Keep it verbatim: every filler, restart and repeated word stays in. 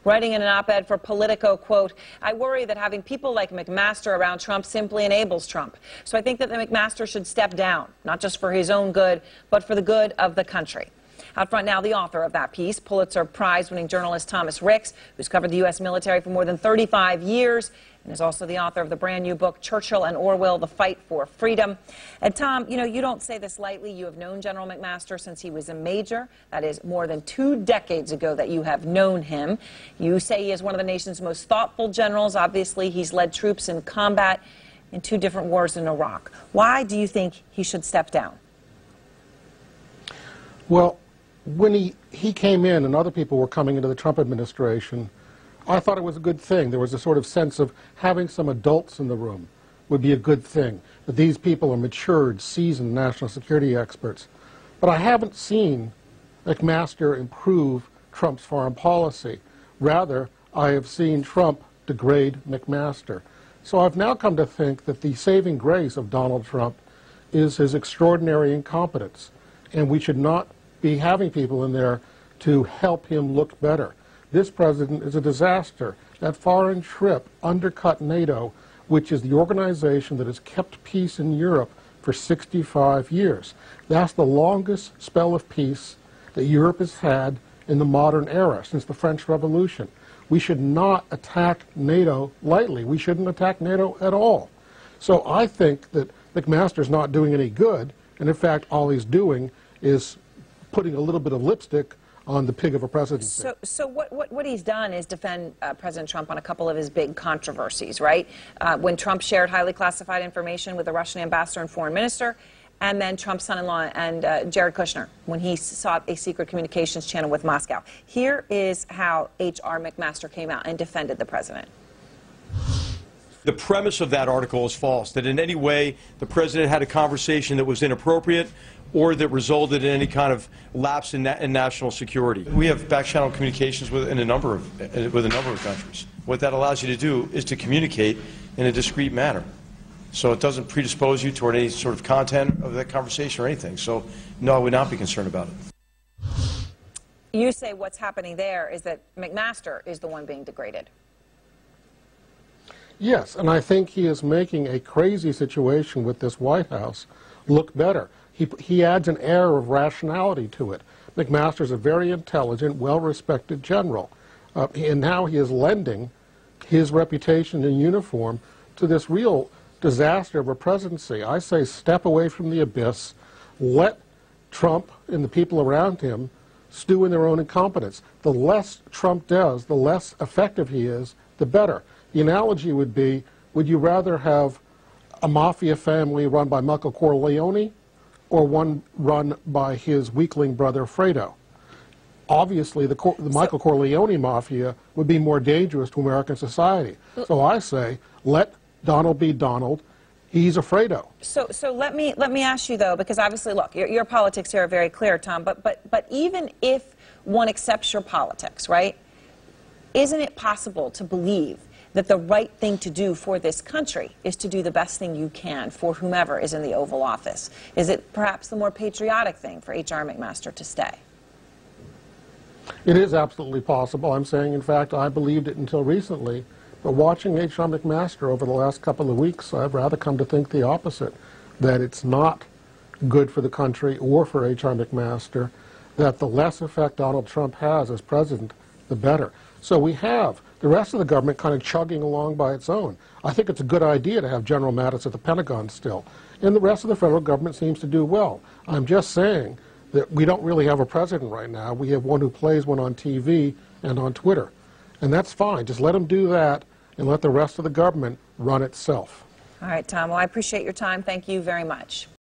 Writing in an op-ed for Politico, quote, "I worry that having people like McMaster around Trump simply enables Trump. So I think that the McMaster should step down, not just for his own good, but for the good of the country." Out front now, the author of that piece, Pulitzer Prize-winning journalist Thomas Ricks, who's covered the U S military for more than thirty-five years, and is also the author of the brand new book, Churchill and Orwell, The Fight for Freedom. And Tom, you know, you don't say this lightly. You have known General McMaster since he was a major. That is more than two decades ago that you have known him. You say he is one of the nation's most thoughtful generals. Obviously, he's led troops in combat in two different wars in Iraq. Why do you think he should step down? Well, when he, he came in and other people were coming into the Trump administration, I thought it was a good thing. There was a sort of sense of having some adults in the room would be a good thing, that these people are matured, seasoned national security experts. But I haven't seen McMaster improve Trump's foreign policy. Rather, I have seen Trump degrade McMaster. So I've now come to think that the saving grace of Donald Trump is his extraordinary incompetence, and we should not be having people in there to help him look better. This president is a disaster. That foreign trip undercut NATO, which is the organization that has kept peace in Europe for sixty-five years. That's the longest spell of peace that Europe has had in the modern era, since the French Revolution. We should not attack NATO lightly. We shouldn't attack NATO at all. So I think that McMaster's not doing any good, and in fact all he's doing is putting a little bit of lipstick on the pig of a presidency. So, so what, what, what he's done is defend uh, President Trump on a couple of his big controversies, right? Uh, when Trump shared highly classified information with the Russian ambassador and foreign minister, and then Trump's son-in-law and uh, Jared Kushner, when he sought a secret communications channel with Moscow. Here is how H R McMaster came out and defended the president. The premise of that article is false, that in any way the president had a conversation that was inappropriate or that resulted in any kind of lapse in, na in national security. We have back-channel communications with, in a number of, uh, with a number of countries. What that allows you to do is to communicate in a discreet manner. So it doesn't predispose you toward any sort of content of that conversation or anything. So, no, I would not be concerned about it. You say what's happening there is that McMaster is the one being degraded. Yes, and I think he is making a crazy situation with this White House look better. He, he adds an air of rationality to it. McMaster is a very intelligent, well-respected general, uh, and now he is lending his reputation in uniform to this real disaster of a presidency. I say step away from the abyss, let Trump and the people around him stew in their own incompetence. The less Trump does, the less effective he is, the better. The analogy would be, would you rather have a mafia family run by Michael Corleone or one run by his weakling brother Fredo? Obviously, the, Cor the Michael Corleone mafia would be more dangerous to American society. So I say, let Donald be Donald. He's a Fredo. So, so let me let me ask you though, because obviously, look, your, your politics here are very clear, Tom. But but but even if one accepts your politics, right? Isn't it possible to believe that the right thing to do for this country is to do the best thing you can for whomever is in the Oval Office? Is it perhaps the more patriotic thing for H R McMaster to stay? It is absolutely possible. I'm saying, in fact, I believed it until recently. But watching H R McMaster over the last couple of weeks, I've rather come to think the opposite, that it's not good for the country or for H R McMaster, that the less effect Donald Trump has as president, the better. So we have the rest of the government kind of chugging along by its own. I think it's a good idea to have General Mattis at the Pentagon still. And the rest of the federal government seems to do well. I'm just saying that we don't really have a president right now. We have one who plays one on T V and on Twitter. And that's fine. Just let him do that and let the rest of the government run itself. All right, Tom. Well, I appreciate your time. Thank you very much.